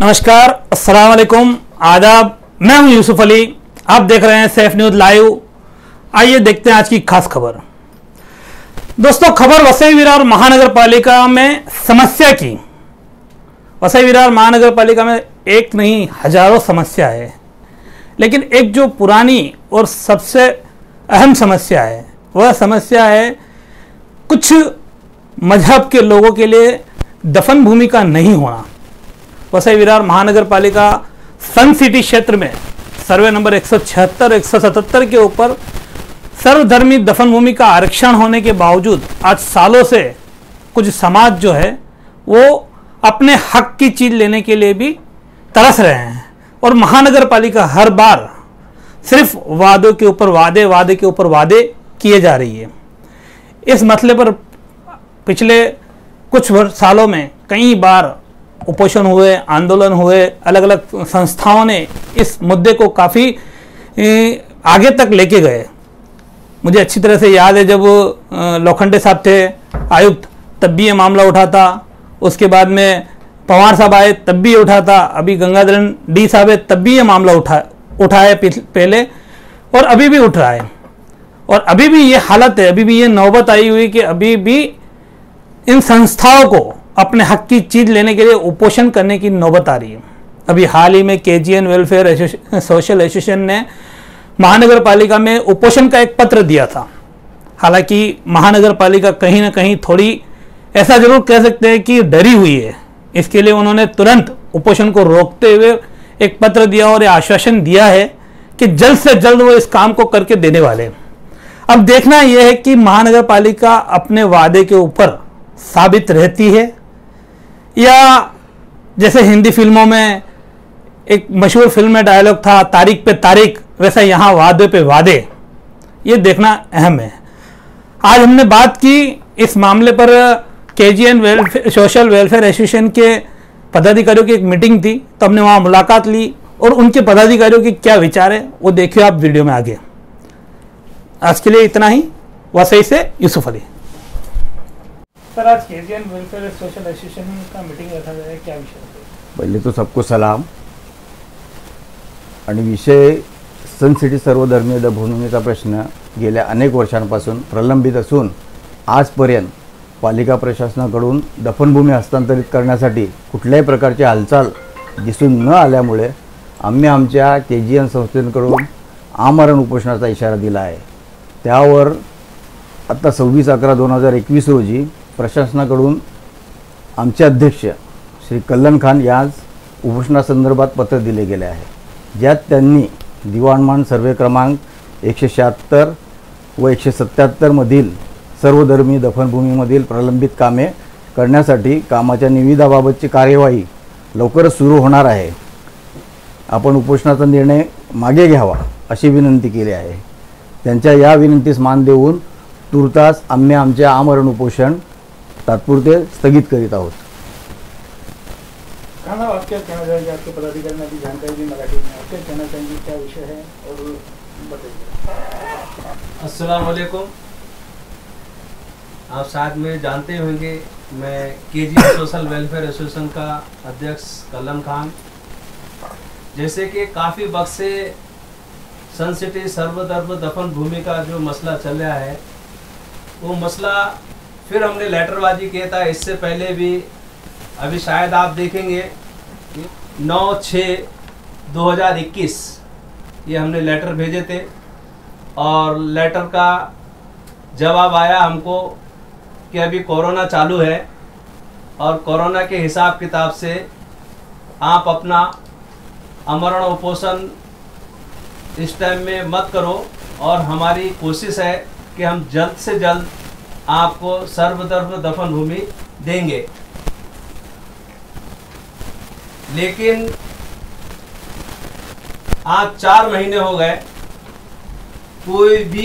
नमस्कार, अस्सलाम वालेकुम, आदाब। मैं हूं यूसुफ अली। आप देख रहे हैं सैफ न्यूज़ लाइव। आइए देखते हैं आज की खास खबर। दोस्तों, खबर वसई विरार महानगर पालिका में समस्या की। वसई विरार महानगर पालिका में एक नहीं हजारों समस्या है, लेकिन एक जो पुरानी और सबसे अहम समस्या है वह समस्या है कुछ मजहब के लोगों के लिए दफन भूमि का नहीं होना। वसई विरार महानगर पालिका सन सिटी क्षेत्र में सर्वे नंबर 176 177 के ऊपर सर्वधर्मी दफन भूमि का आरक्षण होने के बावजूद आज सालों से कुछ समाज जो है वो अपने हक की चीज लेने के लिए भी तरस रहे हैं, और महानगर पालिका हर बार सिर्फ वादों के ऊपर वादे के ऊपर वादे किए जा रही है। इस मसले पर पिछले कुछ सालों में कई बार उपोषण हुए, आंदोलन हुए, अलग अलग संस्थाओं ने इस मुद्दे को काफ़ी आगे तक लेके गए। मुझे अच्छी तरह से याद है जब लोखंडे साहब थे आयुक्त तब भी ये मामला उठा था, उसके बाद में पवार साहब आए तब भी उठा था, अभी गंगाधरन डी साहब है तब भी ये मामला उठाया पहले, और अभी भी उठ रहा है। और अभी भी ये हालत है, अभी भी ये नौबत आई हुई कि अभी भी इन संस्थाओं को अपने हक की चीज लेने के लिए उपोषण करने की नौबत आ रही है। अभी हाल ही में केजीएन वेलफेयर सोशल एसोसिएशन ने महानगर पालिका में उपोषण का एक पत्र दिया था। हालांकि महानगर पालिका कहीं ना कहीं थोड़ी ऐसा जरूर कह सकते हैं कि डरी हुई है। इसके लिए उन्होंने तुरंत उपोषण को रोकते हुए एक पत्र दिया और आश्वासन दिया है कि जल्द से जल्द वो इस काम को करके देने वाले हैं। अब देखना यह है कि महानगर पालिका अपने वादे के ऊपर साबित रहती है या जैसे हिंदी फिल्मों में एक मशहूर फिल्म में डायलॉग था तारीख पे तारीख, वैसा यहाँ वादे पे वादे। ये देखना अहम है। आज हमने बात की इस मामले पर केजीएन सोशल वेलफेयर एसोसिएशन के पदाधिकारियों की एक मीटिंग थी, तो हमने वहाँ मुलाकात ली और उनके पदाधिकारियों की क्या विचार है वो देखिए आप वीडियो में आगे। आज के लिए इतना ही। वसई से यूसुफ अली। सर, आज केजीएन वेलफेयर सोशल एसोसिएशन का मीटिंग रखा गया है, क्या विषय है? पहिले तो सबको सलाम। आणि विषय सन सिटी सर्वधर्मीय दफनभूमीचा प्रश्न गेल्या अनेक वर्षांपासून प्रलंबित असून आजपर्यंत पालिका प्रशासनाकडून दफनभूमी हस्तांतरित करण्यासाठी कुठल्याही प्रकारची हालचाल दिसून न आल्यामुळे आम्ही आमच्या केजीएन संस्थेकडून आमरण उपोषणाचा इशारा दिला आहे। त्यावर आता 26/11/2021 रोजी प्रशासनाकडून आमचे अध्यक्ष श्री कल्लन खान यांस उपोषणासंदर्भात पत्र दिले गेले आहे, ज्यात त्यांनी दिवाणमान सर्वे क्रमांक 176 व 177 मधील सर्वधर्मी दफनभूमीमधील प्रलंबित कामे करण्यासाठी कामाच्या निविदाबाबतची कार्यवाही लवकरच सुरू होणार आहे। आपण उपोषणाचा निर्णय मागे घ्यावा अशी विनंती केली आहे। त्यांच्या या विनंतीस मान देऊन तुर्तास आम्ही आमचे आमरण उपोषण तात्पुरते स्थगित करीत आहोत। आप क्या कहना चाहेंगे? आपके पदाधिकारी ने भी जानकारी दी मराठी में, आप क्या कहना चाहेंगे, क्या विषय है और बताइए। अस्सलाम वालेकुम। आप साथ में जानते होंगे मैं केजीएन सोशल वेलफेयर एसोसिएशन का अध्यक्ष कल्लन खान। जैसे कि काफ़ी वक्त से सन सिटी सर्वधर्म दफन भूमि का जो मसला चल रहा है, वो मसला फिर हमने लेटरबाजी किया था इससे पहले भी। अभी शायद आप देखेंगे 9/6/2021 ये हमने लेटर भेजे थे और लेटर का जवाब आया हमको कि अभी कोरोना चालू है और कोरोना के हिसाब किताब से आप अपना आमरण उपोषण इस टाइम में मत करो, और हमारी कोशिश है कि हम जल्द से जल्द आपको सर्वधर्म दफन भूमि देंगे। लेकिन आज 4 महीने हो गए, कोई भी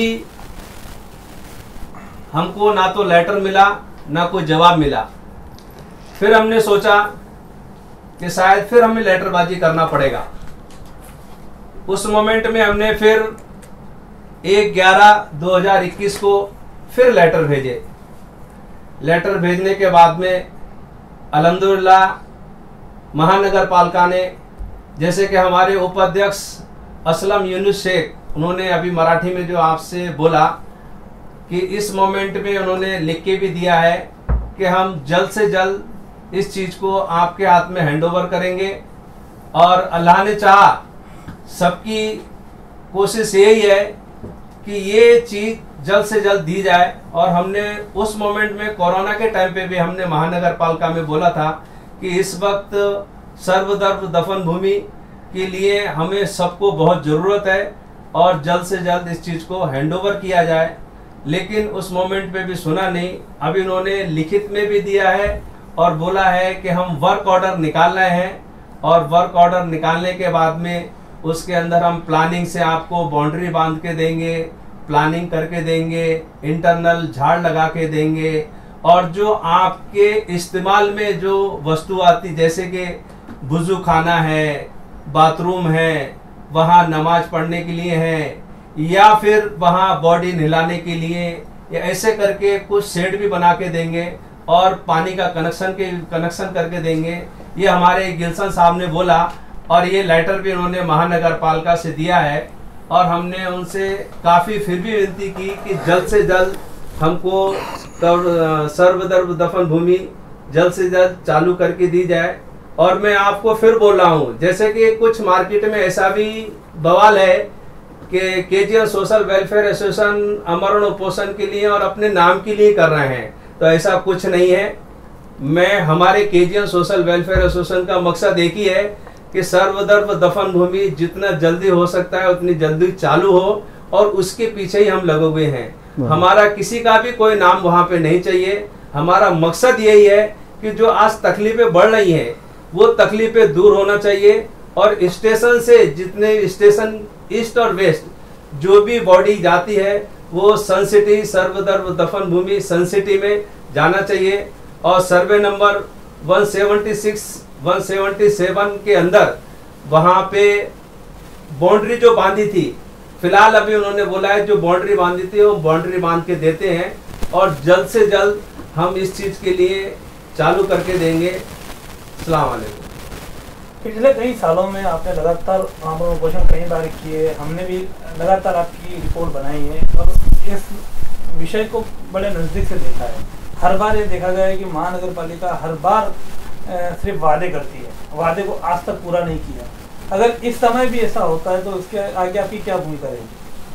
हमको ना तो लेटर मिला ना कोई जवाब मिला। फिर हमने सोचा कि शायद फिर हमें लेटरबाजी करना पड़ेगा। उस मोमेंट में हमने फिर 1/11/2021 को फिर लेटर भेजे। लेटर भेजने के बाद में अल्हम्दुलिल्लाह महानगर पालिका ने, जैसे कि हमारे उपाध्यक्ष असलम यूनुस शेख, उन्होंने अभी मराठी में जो आपसे बोला कि इस मोमेंट में उन्होंने लिख के भी दिया है कि हम जल्द से जल्द इस चीज़ को आपके हाथ में हैंडओवर करेंगे और अल्लाह ने चाहा, सबकी कोशिश यही है कि ये चीज़ जल्द से जल्द दी जाए। और हमने उस मोमेंट में कोरोना के टाइम पे भी हमने महानगर पालिका में बोला था कि इस वक्त सर्वधर्म दफन भूमि के लिए हमें सबको बहुत ज़रूरत है और जल्द से जल्द इस चीज़ को हैंडओवर किया जाए। लेकिन उस मोमेंट पे भी सुना नहीं। अब इन्होंने लिखित में भी दिया है और बोला है कि हम वर्क ऑर्डर निकाल रहे हैं और वर्क ऑर्डर निकालने के बाद में उसके अंदर हम प्लानिंग से आपको बाउंड्री बांध के देंगे, प्लानिंग करके देंगे, इंटरनल झाड़ लगा के देंगे और जो आपके इस्तेमाल में जो वस्तु आती, जैसे कि वुज़ू खाना है, बाथरूम है, वहाँ नमाज पढ़ने के लिए है या फिर वहाँ बॉडी नहलाने के लिए, या ऐसे करके कुछ शेड भी बना के देंगे और पानी का कनेक्शन करके देंगे। ये हमारे गिल्सन साहब ने बोला और ये लेटर भी उन्होंने महानगर पालिका से दिया है और हमने उनसे काफ़ी फिर भी विनती की कि जल्द से जल्द हमको सर्वधर्म दफन भूमि जल्द से जल्द चालू करके दी जाए। और मैं आपको फिर बोल रहा हूँ, जैसे कि कुछ मार्केट में ऐसा भी बवाल है कि केजीएन सोशल वेलफेयर एसोसिएशन अमरण उपोषण के लिए और अपने नाम के लिए कर रहे हैं, तो ऐसा कुछ नहीं है। मैं हमारे केजीएन सोशल वेलफेयर एसोसिएशन का मकसद एक ही है कि सर्वधर्म दफन भूमि जितना जल्दी हो सकता है उतनी जल्दी चालू हो और उसके पीछे ही हम लगे हुए हैं। हमारा किसी का भी कोई नाम वहाँ पे नहीं चाहिए। हमारा मकसद यही है कि जो आज तकलीफें बढ़ रही हैं वो तकलीफें दूर होना चाहिए और स्टेशन से जितने स्टेशन ईस्ट और वेस्ट जो भी बॉडी जाती है वो सन सिटी सर्वधर्म दफन भूमि सन सिटी में जाना चाहिए। और सर्वे नंबर 176 177 के अंदर वहाँ पे बाउंड्री जो बांधी थी, फिलहाल अभी उन्होंने बोला है जो बाउंड्री बांधी थी वो बाउंड्री बांध के देते हैं और जल्द से जल्द हम इस चीज़ के लिए चालू करके देंगे। अस्सलाम वालेकुम। पिछले कई सालों में आपने लगातार आमरण उपोषण कई बार किए, हमने भी लगातार आपकी रिपोर्ट बनाई है और इस विषय को बड़े नज़दीक से देखा है। हर बार ये देखा गया है कि महानगर पालिका हर बार सिर्फ वादे करती है, वादे को आज तक पूरा नहीं किया। अगर इस समय भी ऐसा होता है तो इसके आगे आपकी क्या भूमिका रहेगी?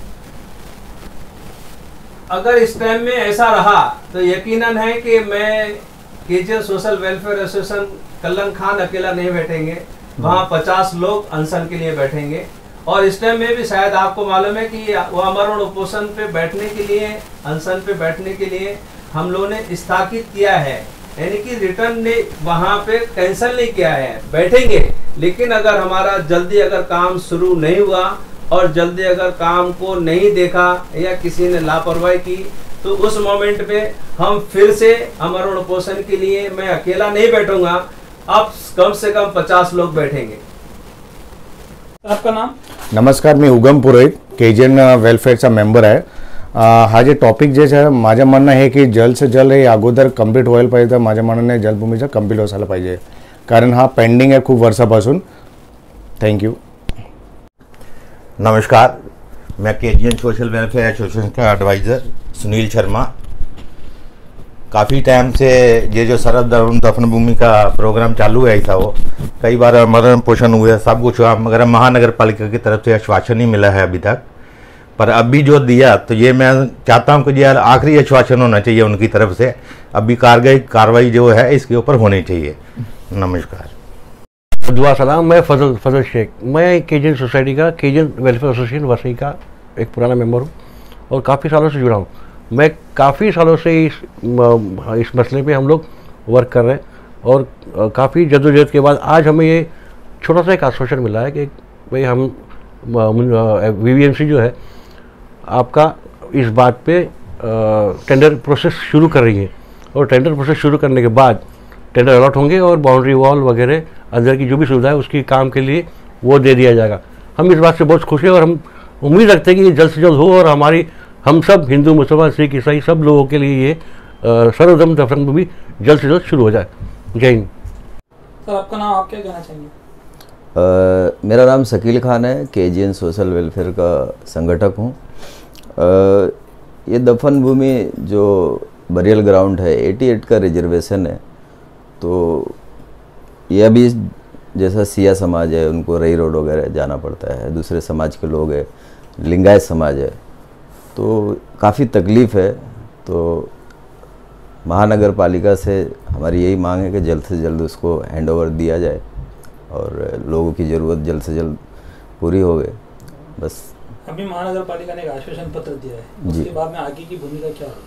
अगर इस टाइम में ऐसा रहा तो यकीनन है कि मैं KGN social welfare association Kallan Khan अकेला नहीं बैठेंगे, वहाँ 50 लोग अनशन के लिए बैठेंगे। और इस टाइम में भी शायद आपको मालूम है कि वो अमरण उपोषण पे बैठने के लिए, अनशन पे बैठने के लिए हम लोगों ने स्थगित किया है, यानी कि रिटर्न ने वहाँ पे कैंसिल नहीं किया है, बैठेंगे। लेकिन अगर हमारा जल्दी अगर काम शुरू नहीं हुआ और जल्दी अगर काम को नहीं देखा या किसी ने लापरवाही की तो उस मोमेंट पे हम फिर से अमरण उपोषण के लिए मैं अकेला नहीं बैठूंगा, अब कम से कम 50 लोग बैठेंगे। आपका नाम? नमस्कार, मी उगम पुरोहित, केजीएन वेलफेअरचा मेंबर आहे। हा जे टॉपिक जे आहे माझं म्हणणं आहे की जल्द से जल्द हे अगोदर कंप्लीट व्हायला पाहिजे, तर माझ्या मनाने जलभूमीचं कंप्लीट व्हायला पाहिजे, कारण हा पेंडिंग आहे खूप वर्षापासून। थँक्यू। नमस्कार, मैं केजीएन सोशल वेलफेयर एसोसिएशन का एडवाइज़र सुनील शर्मा। काफ़ी टाइम से ये जो सर्वधर्म दफन भूमि का प्रोग्राम चालू है, ऐसा वो कई बार मरण पोषण हुए, सब कुछ हुआ, मगर महानगर पालिका की तरफ से आश्वासन नहीं मिला है अभी तक। पर अभी जो दिया तो ये मैं चाहता हूँ कि ये आखिरी आश्वासन होना चाहिए उनकी तरफ से। अभी कार्रवाई जो है इसके ऊपर होनी चाहिए। नमस्कार। दुआ सलाम। मैं फजल शेख, मैं केजीएन सोसाइटी का, केजीएन वेलफेयर एसोसिएशन वसई का एक पुराना मेंबर हूँ और काफ़ी सालों से जुड़ा हूँ। मैं काफ़ी सालों से इस मसले पे हम लोग वर्क कर रहे हैं और काफ़ी जद्दोजहद के बाद आज हमें ये छोटा सा एक आश्वासन मिला है कि भाई हम वीवीएमसी जो है आपका इस बात पे टेंडर प्रोसेस शुरू कर रही है और टेंडर प्रोसेस शुरू करने के बाद टेंडर अलॉट होंगे और बाउंड्री वॉल वगैरह अंदर की जो भी सुविधा है उसकी काम के लिए वो दे दिया जाएगा। हम इस बात से बहुत खुश हैं और हम उम्मीद रखते हैं कि ये जल्द से जल्द हो और हम सब हिंदू मुसलमान सिख ईसाई सब लोगों के लिए ये सर्वधर्म दफन भूमि जल्द से जल्द शुरू हो जाए। जय हिंद। सर आपका नाम, आप क्या कहना चाहेंगे? मेरा नाम शकील खान है, केजीएन सोशल वेलफेयर का संगठक हूँ। ये दफन भूमि जो बरियल ग्राउंड है 88 का रिजर्वेशन है, तो यह भी जैसा सिया समाज है उनको रई रोड वगैरह जाना पड़ता है, दूसरे समाज के लोग हैं, लिंगायत समाज है, तो काफ़ी तकलीफ़ है। तो महानगर पालिका से हमारी यही मांग है कि जल्द से जल्द उसको हैंडओवर दिया जाए और लोगों की ज़रूरत जल्द से जल्द पूरी हो गए। बस अभी महानगर पालिका ने एक आश्वासन पत्र दिया है, उसके बाद में आगे की भूमिका क्या होगी?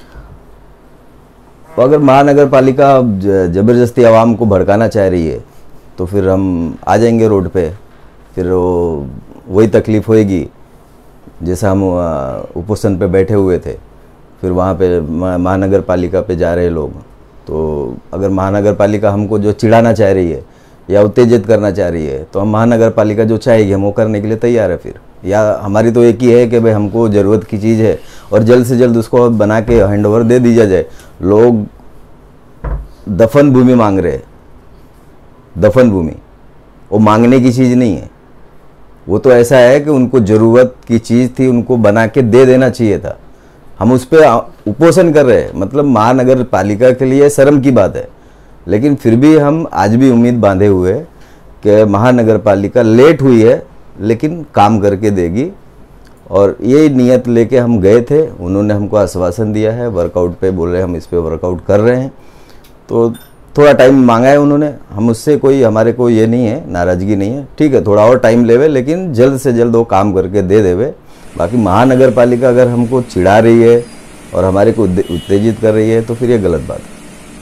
तो अगर महानगर पालिका ज़बरदस्ती आवाम को भड़काना चाह रही है तो फिर हम आ जाएंगे रोड पे, फिर वही तकलीफ़ होएगी जैसा हम उपोषण पे बैठे हुए थे। फिर वहाँ पे महानगर पालिका पे जा रहे लोग, तो अगर महानगर पालिका हमको जो चिढ़ाना चाह रही है या उत्तेजित करना चाह रही है तो हम महानगर पालिका जो चाहेगी हम वो करने के लिए तैयार है। फिर या हमारी तो एक ही है कि भाई हमको ज़रूरत की चीज़ है और जल्द से जल्द उसको बना के हैंडओवर दे दिया जाए। लोग दफन भूमि मांग रहे हैं, दफन भूमि वो मांगने की चीज़ नहीं है, वो तो ऐसा है कि उनको ज़रूरत की चीज़ थी, उनको बना के दे देना चाहिए था। हम उस पर उपोषण कर रहे हैं, मतलब महानगर पालिका के लिए शर्म की बात है, लेकिन फिर भी हम आज भी उम्मीद बांधे हुए कि महानगर पालिका लेट हुई है लेकिन काम करके देगी। और ये नियत लेके हम गए थे, उन्होंने हमको आश्वासन दिया है, वर्कआउट पे बोल रहे हैं, हम इस पे वर्कआउट कर रहे हैं। तो थोड़ा टाइम मांगा है उन्होंने, हम उससे हमारे को ये नहीं है, नाराज़गी नहीं है, ठीक है थोड़ा और टाइम लेवे लेकिन जल्द से जल्द वो काम करके दे देवे। बाकी महानगर पालिका अगर हमको चिढ़ा रही है और हमारे को उत्तेजित कर रही है तो फिर ये गलत बात है।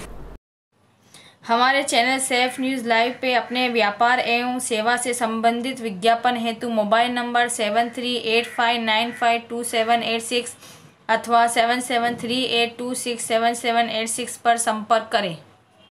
हमारे चैनल सेफ न्यूज़ लाइव पे अपने व्यापार एवं सेवा से संबंधित विज्ञापन हेतु मोबाइल नंबर 7385952786 अथवा 7738267786 पर संपर्क करें।